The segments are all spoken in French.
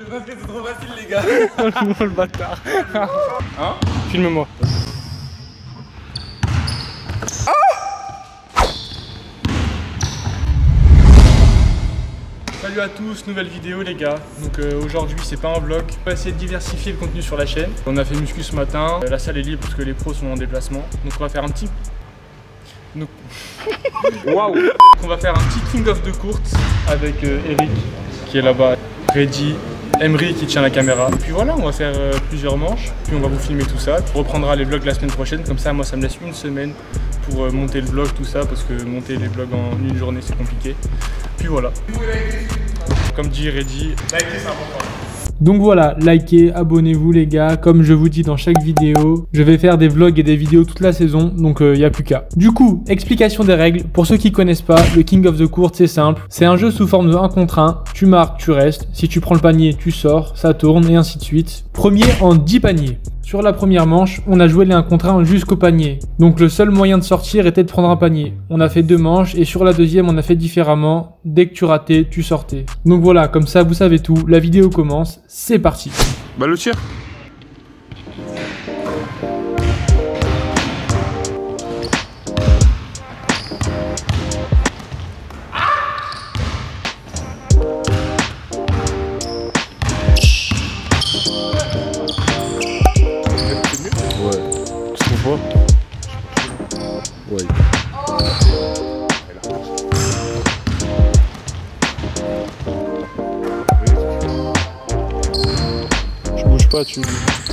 Le basket c'est trop facile les gars. Le bâtard. Hein? Filme-moi. Salut à tous, nouvelle vidéo les gars. Donc aujourd'hui c'est pas un vlog, on va essayer de diversifier le contenu sur la chaîne. On a fait muscu ce matin, la salle est libre parce que les pros sont en déplacement. Donc on va faire un petit... Waouh. On va faire un petit king of de courte avec Eric qui est là-bas, Reddy, Emery qui tient la caméra. Et puis voilà, on va faire plusieurs manches, puis on va vous filmer tout ça. On reprendra les vlogs la semaine prochaine, comme ça moi ça me laisse une semaine pour monter le vlog, tout ça, parce que monter les vlogs en une journée c'est compliqué. Puis voilà. Comme dit Reddy, likez c'est important. Donc voilà, likez, abonnez-vous les gars, comme je vous dis dans chaque vidéo, je vais faire des vlogs et des vidéos toute la saison, donc y a plus qu'à. Du coup, explication des règles, pour ceux qui connaissent pas, le King of the Court c'est simple, c'est un jeu sous forme de 1 contre 1, tu marques, tu restes, si tu prends le panier, tu sors, ça tourne et ainsi de suite. Premier en 10 paniers. Sur la première manche, on a joué les 1 contre 1 jusqu'au panier. Donc le seul moyen de sortir était de prendre un panier. On a fait 2 manches et sur la deuxième, on a fait différemment. Dès que tu ratais, tu sortais. Donc voilà, comme ça vous savez tout. La vidéo commence, c'est parti. Bah le tir. Ouais. Je bouge pas, tu me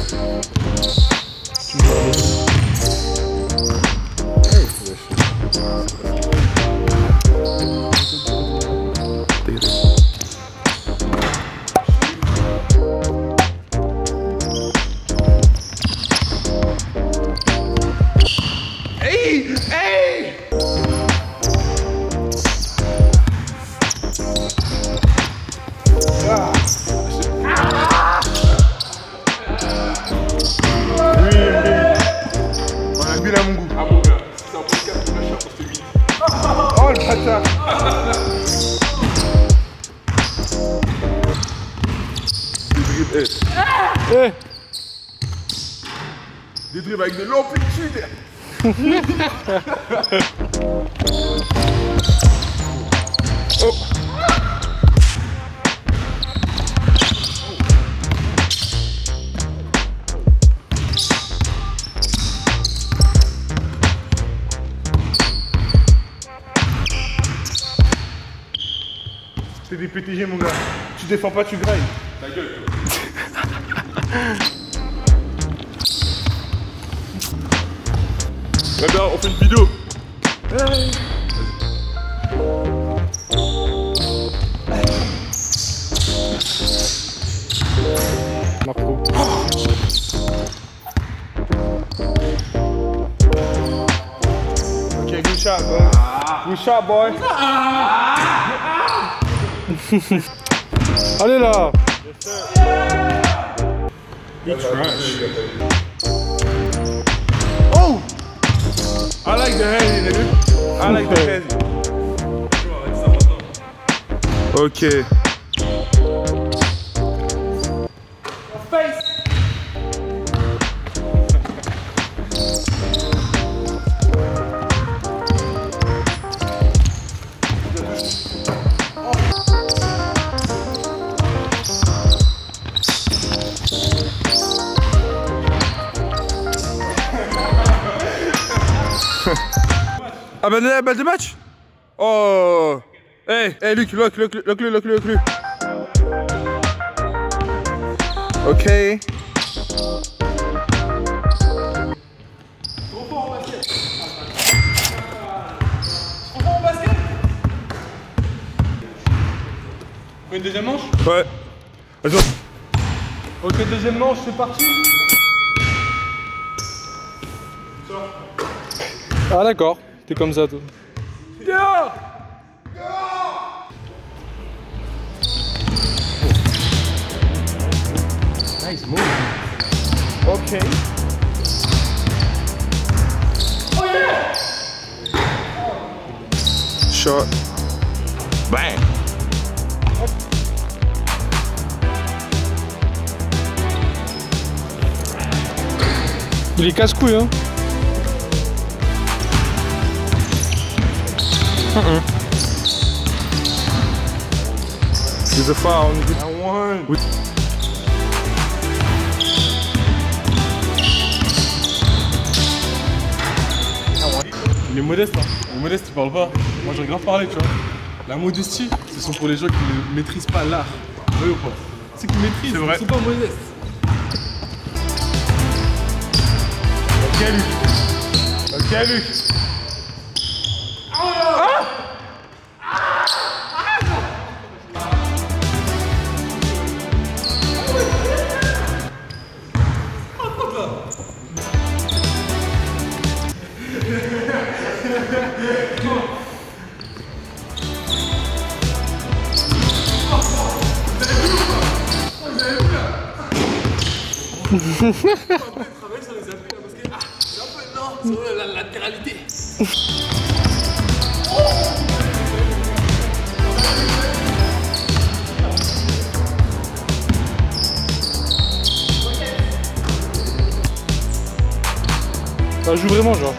Oh le bâtard. Des dribbles avec de l'amplitude. Oh. C'est des PTG mon gars. Tu défends pas, tu grailles. Ta gueule toi. Ouais ben on fait une vidéo. Hey. Marco. Ok, good shot boy. Good shot boy. Allez là. Oh! I like the hand, nigga. I like the hand. Ok. Ah bah la balle de match. Oh. Hey, hey Luc, lock-le. Ok. Trop fort en basket. Trop fort en basket. Une deuxième manche? Ouais. Attends. Ok, deuxième manche, c'est parti. Ah d'accord, t'es comme ça toi. Yeah. Nice move. Ok. Oh yeah. Shot. Bang. Il est casse-couille, hein. It's a foul. I won. Oui. Il est modeste, hein. Il est modeste, il parle pas. Moi, j'aurais grave parlé, tu vois. La modestie, ce sont pour les gens qui ne maîtrisent pas l'art. Oui ou pas? Ceux qui maîtrisent, ils sont pas modestes. Ok, Luc. Ok, Luc. Ça joue vraiment, genre.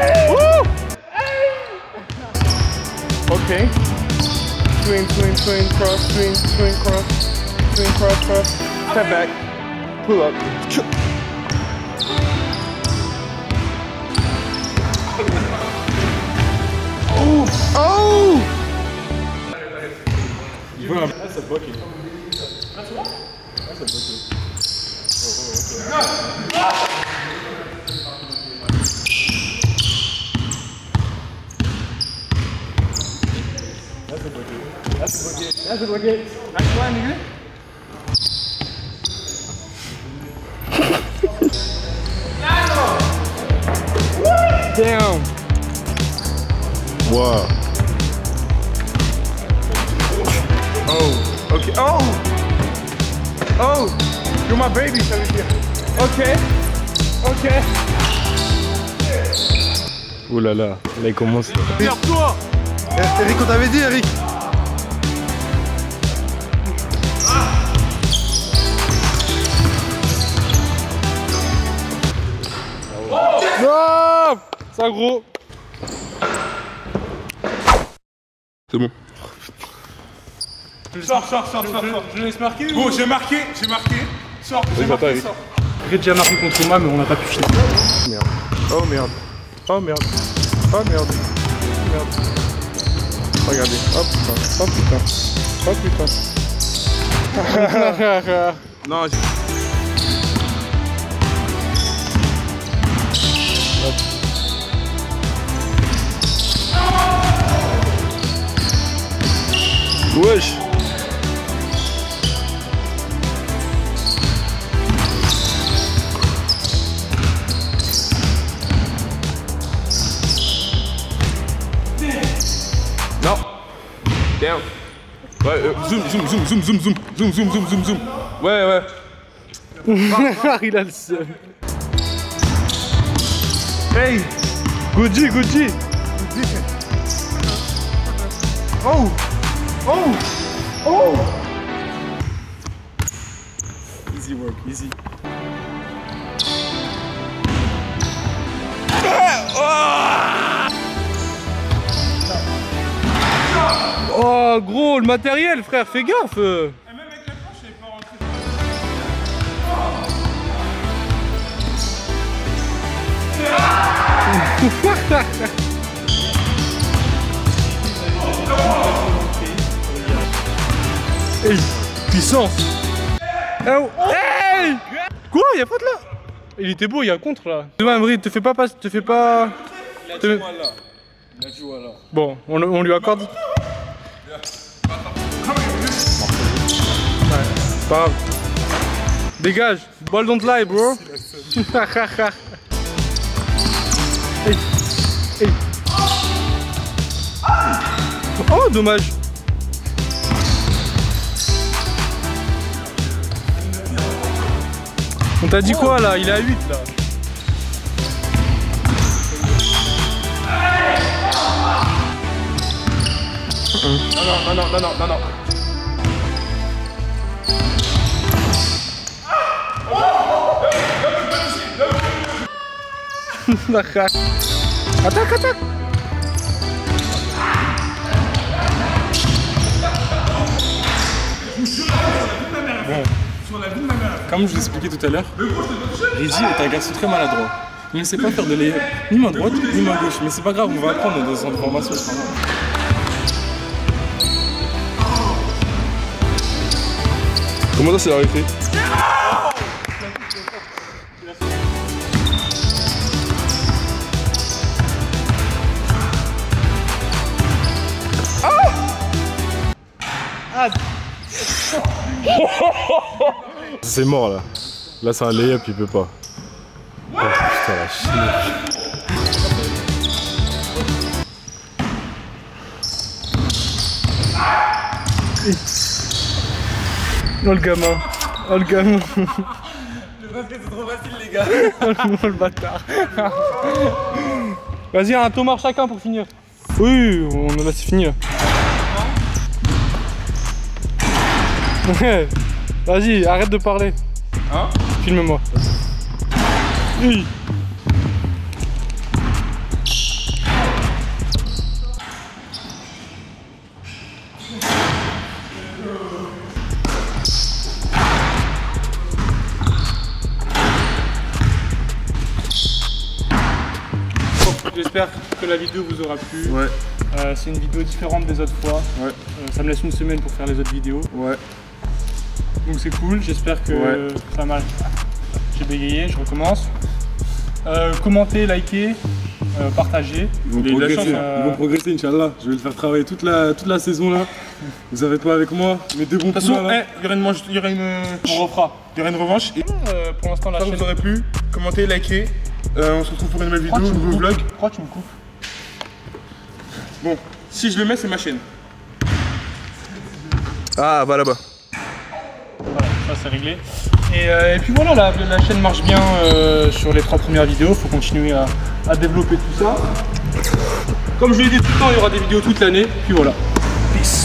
Ok. Swing, swing, swing, cross, swing, swing, cross, step back, pull up. Oh! That's a bucket. That's what? That's a bucket. That's a bucket. Nice one, nigga. Damn. Wow. Oh, okay. Oh! Oh! You're my baby, ça veut dire. Ok. Ok. Oh là là, là il commence. Toi! Eric, on t'avait dit, Eric. Non! Ça gros. C'est bon. Sors. Je laisse marquer ou... Bon, j'ai marqué. Sors, j'ai marqué, Eric. sors. J'ai déjà marqué contre moi, mais on n'a pas pu finir. Merde. Oh merde. Oh merde. Oh merde. Merde. Regardez. Oh putain. Oh putain. Oh putain. Non, j'ai... Wesh. Non. Down. Ouais, zoom. Ouais. Il a le seum. Hey. Gucci. Oh. Easy work, easy. Oh gros, le matériel frère, fais gaffe. Même avec la planche, elle est pas rentrée. Hey, puissance. Oh. Hey. Quoi, y'a faute là? Il était beau, il y a contre là. Demain Emery, te fais pas. Il a dit voilà. Bon, on lui accorde. Ouais, pas grave. Dégage, ball don't lie bro. Hey. Oh dommage. On t'a dit quoi là? Il est à 8 là. Non. Attaque, attaque. Bon, comme je vous expliquais tout à l'heure, Reggie est un garçon très maladroit. Il ne sait pas faire de layup, ni main droite, ni main gauche. Mais c'est pas grave, on va apprendre dans son formation. Comment ça, c'est arrêté? C'est mort là. Là c'est un layup, il peut pas. Oh putain la chine. Oh le gamin. Oh le gamin. Je pense que c'est trop facile les gars. Oh le bâtard. Vas-y, un tomard chacun pour finir. Oui, on a c'est fini là. Ouais. Vas-y, arrête de parler. Hein? Filme-moi. Oui. J'espère que la vidéo vous aura plu. Ouais. C'est une vidéo différente des autres fois. Ouais. Ça me laisse une semaine pour faire les autres vidéos. Ouais. Donc c'est cool, j'espère que ça marche. J'ai bégayé, je recommence. Commentez, likez, partagez. Ils vont progresser, Inch'Allah. Je vais le faire travailler toute la saison là. Vous savez pas avec moi, mes deux bons De toute façon, poulains, là. il y aura une... On refera. Il y aura une revanche. Et Pour l'instant, la ça chaîne... vous aurait plu. Commentez, likez. On se retrouve pour une nouvelle vidéo, un nouveau vlog. Pourquoi tu me coupes? Bon, si je le mets, c'est ma chaîne. Ah, va là-bas. Voilà, ça c'est réglé. Et puis voilà, la chaîne marche bien sur les 3 premières vidéos. Faut continuer à développer tout ça. Comme je l'ai dit tout le temps, il y aura des vidéos toute l'année. Puis voilà. Peace.